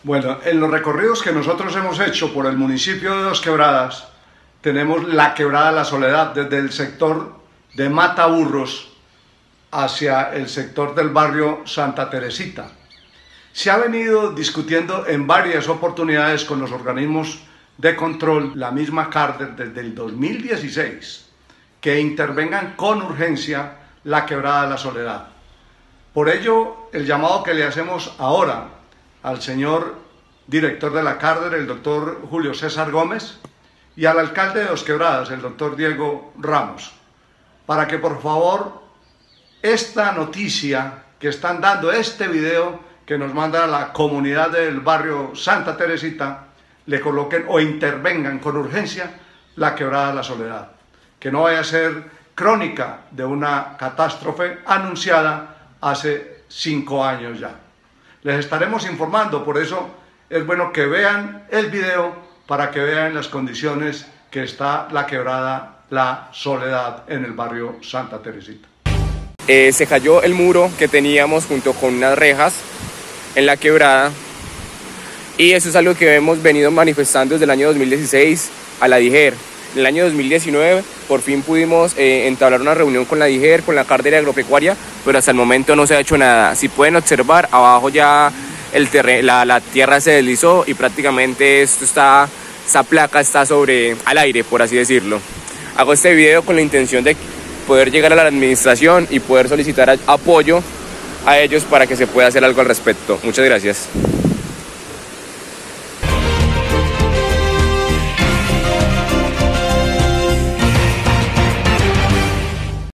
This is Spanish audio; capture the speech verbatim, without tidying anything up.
Bueno, en los recorridos que nosotros hemos hecho por el municipio de Dos Quebradas, tenemos la Quebrada La Soledad, desde el sector de Mataburros hacia el sector del barrio Santa Teresita. Se ha venido discutiendo en varias oportunidades con los organismos de control, la misma Carder desde el dos mil dieciséis, que intervengan con urgencia la Quebrada La Soledad. Por ello, el llamado que le hacemos ahora al señor director de la Carder, el doctor Julio César Gómez, y al alcalde de Dos Quebradas, el doctor Diego Ramos, para que por favor esta noticia que están dando, este video que nos manda la comunidad del barrio Santa Teresita, le coloquen o intervengan con urgencia la Quebrada La Soledad, que no vaya a ser crónica de una catástrofe anunciada hace cinco años ya. Les estaremos informando, por eso es bueno que vean el video para que vean las condiciones que está la Quebrada La Soledad en el barrio Santa Teresita. Eh, se cayó el muro que teníamos junto con unas rejas en la quebrada, y eso es algo que hemos venido manifestando desde el año dos mil dieciséis a la DIGER. En el año dos mil diecinueve por fin pudimos eh, entablar una reunión con la DIGER, con la Carder Agropecuaria, pero hasta el momento no se ha hecho nada. Si pueden observar, abajo ya el terreno, la, la tierra se deslizó y prácticamente esto está, esta placa está sobre al aire, por así decirlo. Hago este video con la intención de poder llegar a la administración y poder solicitar apoyo a ellos para que se pueda hacer algo al respecto. Muchas gracias.